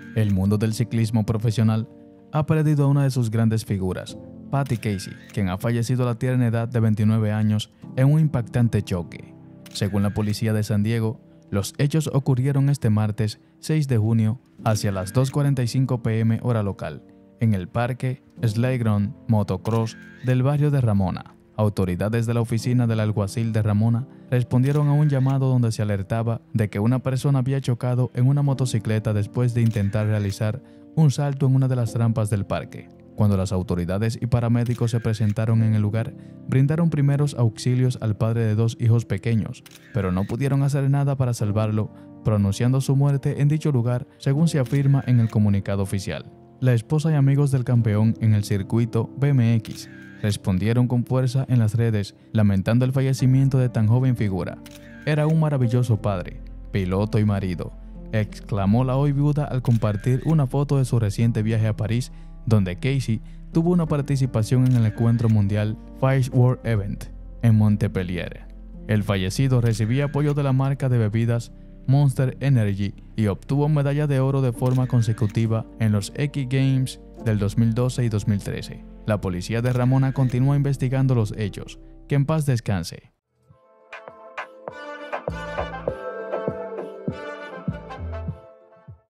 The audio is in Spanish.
El mundo del ciclismo profesional ha perdido a una de sus grandes figuras, Patty Casey, quien ha fallecido a la tierna edad de 29 años en un impactante choque. Según la policía de San Diego, los hechos ocurrieron este martes 6 de junio hacia las 2:45 p.m. hora local, en el parque Slayground Motocross del barrio de Ramona. Autoridades de la oficina del alguacil de Ramona respondieron a un llamado donde se alertaba de que una persona había chocado en una motocicleta después de intentar realizar un salto en una de las rampas del parque. Cuando las autoridades y paramédicos se presentaron en el lugar, brindaron primeros auxilios al padre de 2 hijos pequeños, pero no pudieron hacer nada para salvarlo, pronunciando su muerte en dicho lugar, según se afirma en el comunicado oficial. La esposa y amigos del campeón en el circuito BMX respondieron con fuerza en las redes, lamentando el fallecimiento de tan joven figura. Era un maravilloso padre, piloto y marido, exclamó la hoy viuda al compartir una foto de su reciente viaje a París, donde Casey tuvo una participación en el encuentro mundial Five World Event en Montpellier. El fallecido recibía apoyo de la marca de bebidas Monster Energy y obtuvo medalla de oro de forma consecutiva en los X Games del 2012 y 2013. La policía de Ramona continúa investigando los hechos. Que en paz descanse.